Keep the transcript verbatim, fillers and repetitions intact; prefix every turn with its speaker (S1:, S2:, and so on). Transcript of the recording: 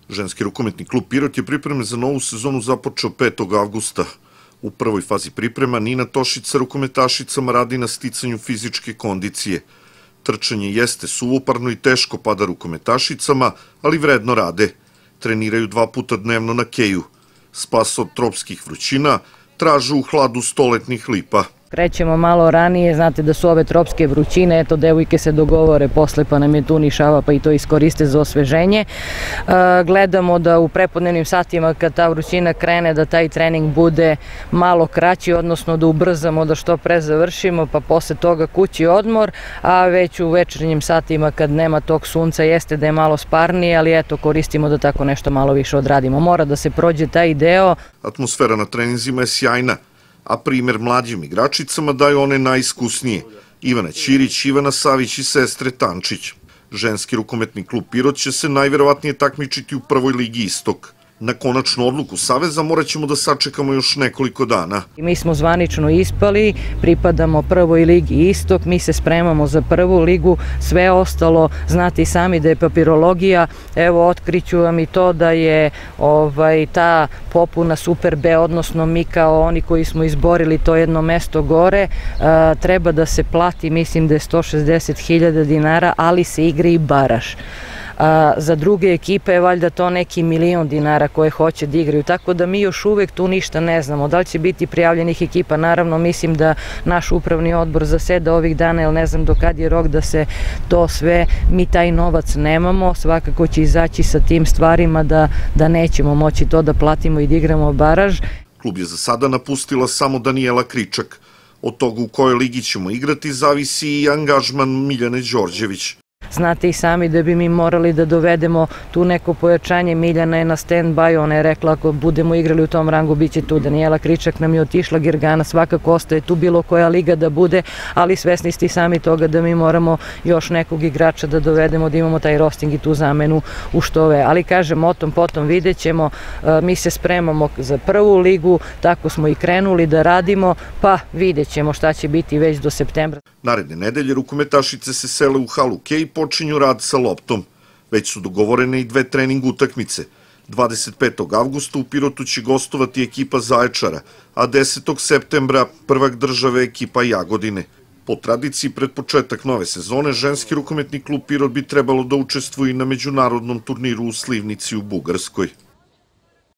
S1: Ženski rukometni klub Pirot je pripreme za novu sezonu započeo petog avgusta. U prvoj fazi priprema Nina Tošić sa rukometašicama radi na sticanju fizičke kondicije. Trčanje jeste suvoparno i teško pada rukometašicama, ali vredno rade. Treniraju dva puta dnevno na keju. Spas od tropskih vrućina tražu u hladu stoletnih lipa.
S2: Krećemo malo ranije, znate da su ove tropske vrućine, eto devojke se dogovore posle pa nam je tu nišava pa i to iskoriste za osveženje. Gledamo da u prepodnevnim satima kad ta vrućina krene da taj trening bude malo kraći, odnosno da ubrzamo, da što pre završimo pa posle toga kući odmor, a već u večernjim satima kad nema tog sunca jeste da je malo sparnije, ali eto koristimo da tako nešto malo više odradimo. Mora da se prođe taj deo.
S1: Atmosfera na treninzima je sjajna, a primer mlađim igračicama daju one najiskusnije, Ivana Ćirić, Ivana Savić i sestre Tančić. Ženski rukometni klub Pirot će se najverovatnije takmičiti u prvoj ligi Istok. Na konačnu odluku Saveza morat ćemo da sačekamo još nekoliko dana.
S2: Mi smo zvanično ispali, pripadamo prvoj ligi Istok, mi se spremamo za prvu ligu, sve ostalo, znate i sami da je papirologija, evo otkriću vam i to da je ovaj, ta popuna Super B, odnosno mi kao oni koji smo izborili to jedno mesto gore, a, treba da se plati, mislim da je sto šezdeset hiljada dinara, ali se igra i baraž. A za druge ekipe je valjda to neki milion dinara koje hoće da igraju, tako da mi još uvek tu ništa ne znamo. Da li će biti prijavljenih ekipa? Naravno, mislim da naš upravni odbor zaseda ovih dana, jer ne znam do kad je rok da se to sve, mi taj novac nemamo, svakako će izaći sa tim stvarima da, da nećemo moći to da platimo i da igramo baraž.
S1: Klub je za sada napustila samo Danijela Kričak. Od toga u kojoj ligi ćemo igrati zavisi i angažman Miljane Đorđević.
S2: Znate i sami da bi mi morali da dovedemo tu neko pojačanje. Miljana je na stand-by, ona je rekla ako budemo igrali u tom rangu bit će tu. Danijela Kričak nam je otišla, Girgana svakako ostaje tu, bilo koja liga da bude, ali svesni ste i sami toga da mi moramo još nekog igrača da dovedemo, da imamo taj rosting i tu zamenu u štove. Ali kažem, o tom potom vidjet ćemo, mi se spremamo za prvu ligu, tako smo i krenuli da radimo, pa vidjet ćemo šta će biti već do septembra.
S1: Naredne nedelje rukometašice se sele u halu Kej i počinju rad sa loptom. Već su dogovorene i dve trening utakmice. dvadeset petog avgusta u Pirotu će gostovati ekipa Zaječara, a desetog septembra prvak države ekipa Jagodine. Po tradiciji, pred početak nove sezone, ženski rukometni klub Pirot bi trebalo da učestvuje na međunarodnom turniru u Slivnici u Bugarskoj.